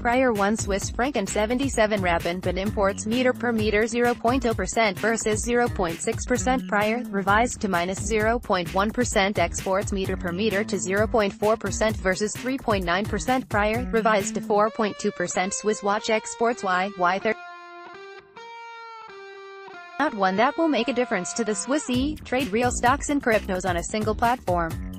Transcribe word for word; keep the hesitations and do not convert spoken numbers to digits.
prior one Swiss franc and seventy-seven Rappen bnImports meter per meter zero point zero percent versus zero point six percent prior, revised to minus zero point one percent exports meter per meter to zero point four percent versus three point nine percent prior, revised to four point two percent Swiss watch exports Y, Y thirty. Not one that will make a difference to the Swissie. Trade real stocks and cryptos on a single platform.